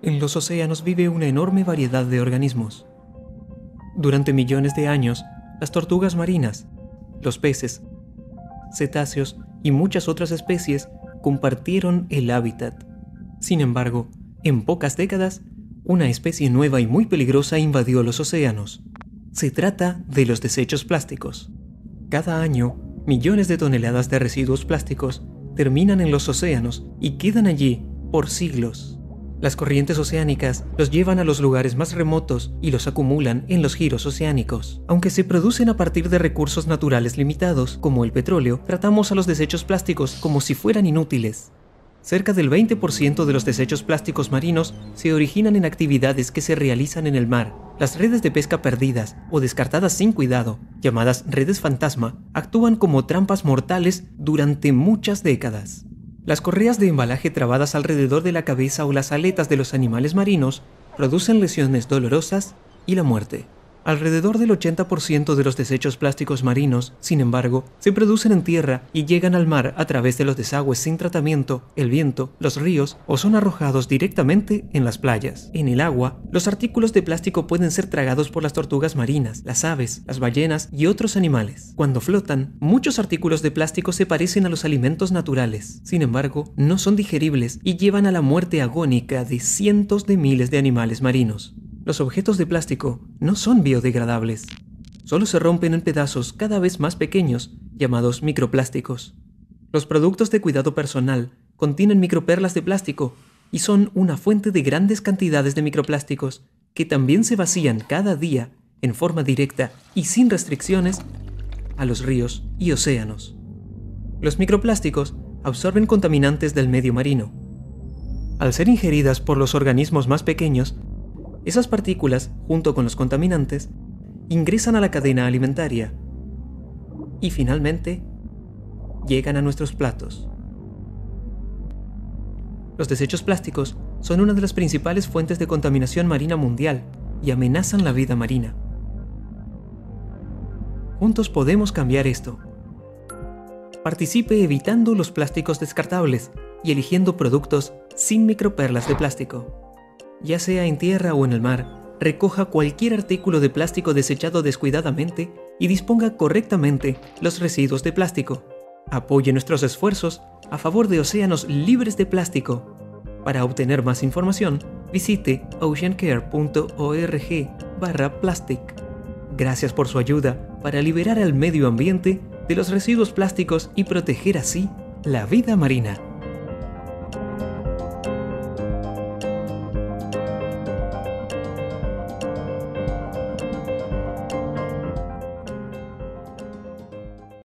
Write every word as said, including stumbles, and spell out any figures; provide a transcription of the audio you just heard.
En los océanos vive una enorme variedad de organismos. Durante millones de años, las tortugas marinas, los peces, cetáceos y muchas otras especies compartieron el hábitat. Sin embargo, en pocas décadas, una especie nueva y muy peligrosa invadió los océanos. Se trata de los desechos plásticos. Cada año, millones de toneladas de residuos plásticos terminan en los océanos y quedan allí por siglos. Las corrientes oceánicas los llevan a los lugares más remotos y los acumulan en los giros oceánicos. Aunque se producen a partir de recursos naturales limitados, como el petróleo, tratamos a los desechos plásticos como si fueran inútiles. Cerca del veinte por ciento de los desechos plásticos marinos se originan en actividades que se realizan en el mar. Las redes de pesca perdidas o descartadas sin cuidado, llamadas redes fantasma, actúan como trampas mortales durante muchas décadas. Las correas de embalaje trabadas alrededor de la cabeza o las aletas de los animales marinos producen lesiones dolorosas y la muerte. Alrededor del ochenta por ciento de los desechos plásticos marinos, sin embargo, se producen en tierra y llegan al mar a través de los desagües sin tratamiento, el viento, los ríos o son arrojados directamente en las playas. En el agua, los artículos de plástico pueden ser tragados por las tortugas marinas, las aves, las ballenas y otros animales. Cuando flotan, muchos artículos de plástico se parecen a los alimentos naturales. Sin embargo, no son digeribles y llevan a la muerte agónica de cientos de miles de animales marinos. Los objetos de plástico no son biodegradables. Solo se rompen en pedazos cada vez más pequeños, llamados microplásticos. Los productos de cuidado personal contienen microperlas de plástico y son una fuente de grandes cantidades de microplásticos que también se vacían cada día, en forma directa y sin restricciones, a los ríos y océanos. Los microplásticos absorben contaminantes del medio marino. Al ser ingeridas por los organismos más pequeños, esas partículas, junto con los contaminantes, ingresan a la cadena alimentaria y finalmente llegan a nuestros platos. Los desechos plásticos son una de las principales fuentes de contaminación marina mundial y amenazan la vida marina. Juntos podemos cambiar esto. Participe evitando los plásticos descartables y eligiendo productos sin microperlas de plástico. Ya sea en tierra o en el mar, recoja cualquier artículo de plástico desechado descuidadamente y disponga correctamente los residuos de plástico. Apoye nuestros esfuerzos a favor de océanos libres de plástico. Para obtener más información, visite oceancare punto org barra plastic. Gracias por su ayuda para liberar al medio ambiente de los residuos plásticos y proteger así la vida marina.